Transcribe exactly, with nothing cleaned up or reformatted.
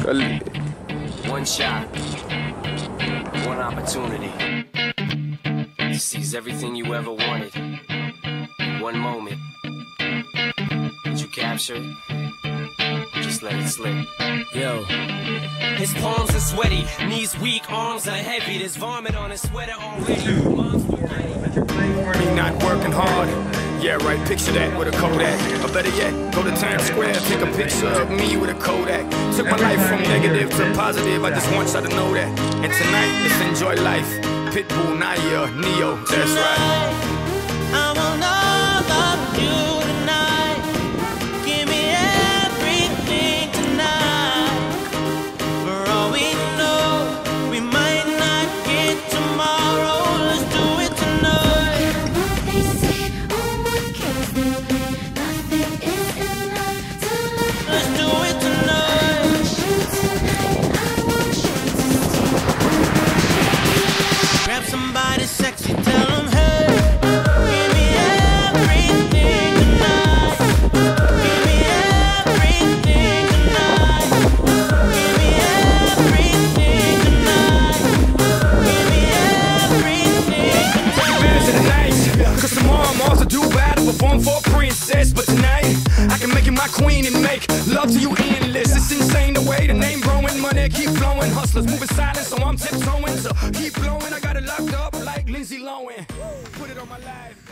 One shot, one opportunity to seize everything you ever wanted in one moment. Did you capture it? Or just let it slip? Yo. His palms are sweaty, knees weak, arms are heavy. There's vomit on his sweater already. Me not working hard. Yeah, right, picture that with a Kodak. Or better yet, go to Times Square, take a picture of me with a Kodak. Took my life from negative to positive, I just want y'all to know that. And tonight, let's enjoy life. Pitbull, Naya, Neo, that's right. I will not love you tonight. Give me everything tonight. For all we know, we might not get tomorrow. Let's do it tonight. They say, oh my kills them. Nothing is enough to love. Let's do it tonight. I want you tonight. I want you to stay. Grab somebody sexy, tell them hey. Give me everything tonight. Give me everything tonight. Give me everything tonight. Give me everything tonight. Bears of the night, cause tomorrow I'm off to do battle, perform for a princess. But tonight, I can make you my queen and make love to you endless. It's insane the way the name growing, money keep flowing. Hustlers moving silent, so I'm tiptoeing. So keep blowing, I got it locked up like Lindsay Lohan. Put it on my life.